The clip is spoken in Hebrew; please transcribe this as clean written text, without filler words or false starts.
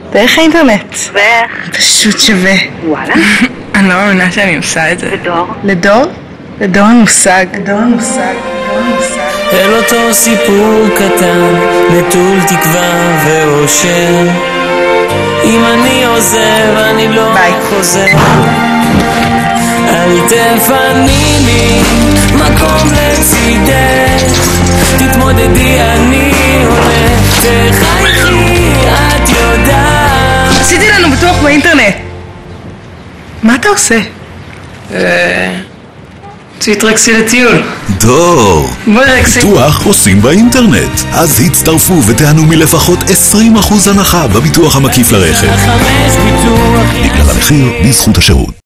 דרך האינטרנט. ואיך? פשוט שווה. וואלה. אני לא מאמינה שאני עושה את זה. ודור? לדור? לדור המושג. אל אותו סיפור קטן, נטול תקווה ואושר. אם אני עוזב, אני לא חוזר. אל תפני לי מקום לצידך, תתמודדי, אני הולך. תחייכי, את יודעת. עשיתי לנו בטוח באינטרנט. מה אתה עושה? תתרכזי לטיול. דור, ברקסי. ביטוח עושים באינטרנט. אז הצטרפו ותיהנו מלפחות 20% הנחה בביטוח המקיף לרכב. ביטוח בגלל המחיר, בזכות השירות.